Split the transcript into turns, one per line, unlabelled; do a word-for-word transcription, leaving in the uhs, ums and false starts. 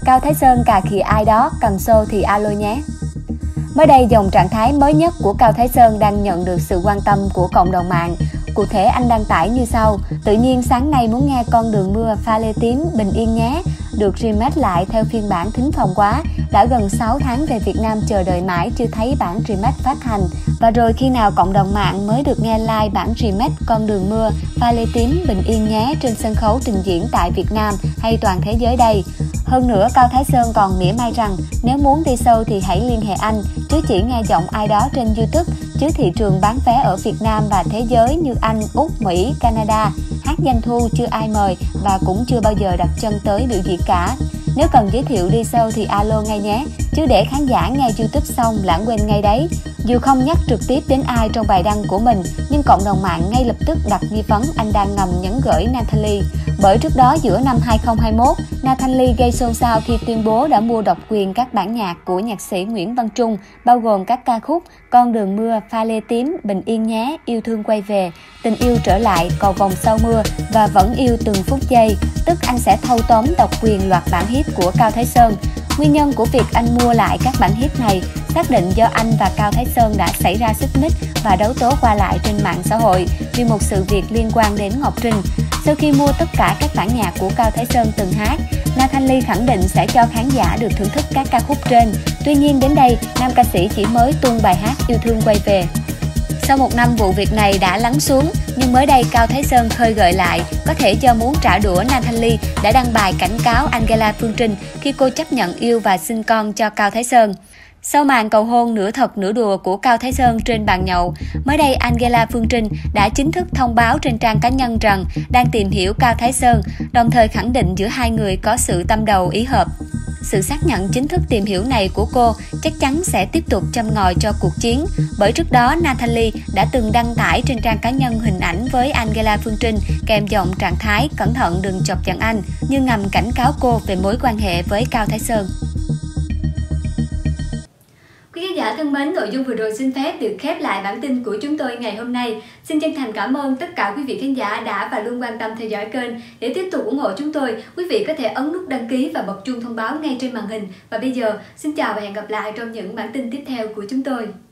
Cao Thái Sơn cà khịa ai đó, cần show thì alo nhé. Mới đây, dòng trạng thái mới nhất của Cao Thái Sơn đang nhận được sự quan tâm của cộng đồng mạng. Cụ thể, anh đăng tải như sau: tự nhiên sáng nay muốn nghe Con đường mưa, pha lê tím, bình yên nhé, được remake lại theo phiên bản thính phòng quá. Đã gần sáu tháng về Việt Nam chờ đợi mãi chưa thấy bản remake phát hành. Và rồi khi nào cộng đồng mạng mới được nghe live bản remake Con đường mưa, pha lê tím, bình yên nhé trên sân khấu trình diễn tại Việt Nam hay toàn thế giới đây? Hơn nữa, Cao Thái Sơn còn mỉa mai rằng nếu muốn đi sâu thì hãy liên hệ anh, chứ chỉ nghe giọng ai đó trên YouTube, chứ thị trường bán vé ở Việt Nam và thế giới như Anh, Úc, Mỹ, Canada, hát doanh thu chưa ai mời và cũng chưa bao giờ đặt chân tới biểu diễn cả. Nếu cần giới thiệu đi sâu thì alo ngay nhé, chứ để khán giả nghe YouTube xong lãng quên ngay đấy. Dù không nhắc trực tiếp đến ai trong bài đăng của mình, nhưng cộng đồng mạng ngay lập tức đặt nghi vấn anh đang ngầm nhắn gửi Natalie. Bởi trước đó giữa năm hai không hai mốt, Natalie gây xôn xao khi tuyên bố đã mua độc quyền các bản nhạc của nhạc sĩ Nguyễn Văn Trung, bao gồm các ca khúc Con đường mưa, pha lê tím, bình yên nhé, yêu thương quay về, tình yêu trở lại, cầu vồng sau mưa và vẫn yêu từng phút giây, tức anh sẽ thâu tóm độc quyền loạt bản hit của Cao Thái Sơn. Nguyên nhân của việc anh mua lại các bản hit này xác định do anh và Cao Thái Sơn đã xảy ra xích mích và đấu tố qua lại trên mạng xã hội vì một sự việc liên quan đến Ngọc Trinh. Sau khi mua tất cả các bản nhạc của Cao Thái Sơn từng hát, Natalie khẳng định sẽ cho khán giả được thưởng thức các ca khúc trên. Tuy nhiên đến đây, nam ca sĩ chỉ mới tung bài hát Yêu thương quay về. Sau một năm vụ việc này đã lắng xuống, nhưng mới đây Cao Thái Sơn khơi gợi lại, có thể do muốn trả đũa Natalie đã đăng bài cảnh cáo Angela Phương Trinh khi cô chấp nhận yêu và sinh con cho Cao Thái Sơn. Sau màn cầu hôn nửa thật nửa đùa của Cao Thái Sơn trên bàn nhậu, mới đây Angela Phương Trinh đã chính thức thông báo trên trang cá nhân rằng đang tìm hiểu Cao Thái Sơn, đồng thời khẳng định giữa hai người có sự tâm đầu ý hợp. Sự xác nhận chính thức tìm hiểu này của cô chắc chắn sẽ tiếp tục châm ngòi cho cuộc chiến, bởi trước đó Natalie đã từng đăng tải trên trang cá nhân hình ảnh với Angela Phương Trinh kèm giọng trạng thái cẩn thận đừng chọc giận anh, như ngầm cảnh cáo cô về mối quan hệ với Cao Thái Sơn. Quý khán giả thân mến, nội dung vừa rồi xin phép được khép lại bản tin của chúng tôi ngày hôm nay. Xin chân thành cảm ơn tất cả quý vị khán giả đã và luôn quan tâm theo dõi kênh. Để tiếp tục ủng hộ chúng tôi, quý vị có thể ấn nút đăng ký và bật chuông thông báo ngay trên màn hình. Và bây giờ, xin chào và hẹn gặp lại trong những bản tin tiếp theo của chúng tôi.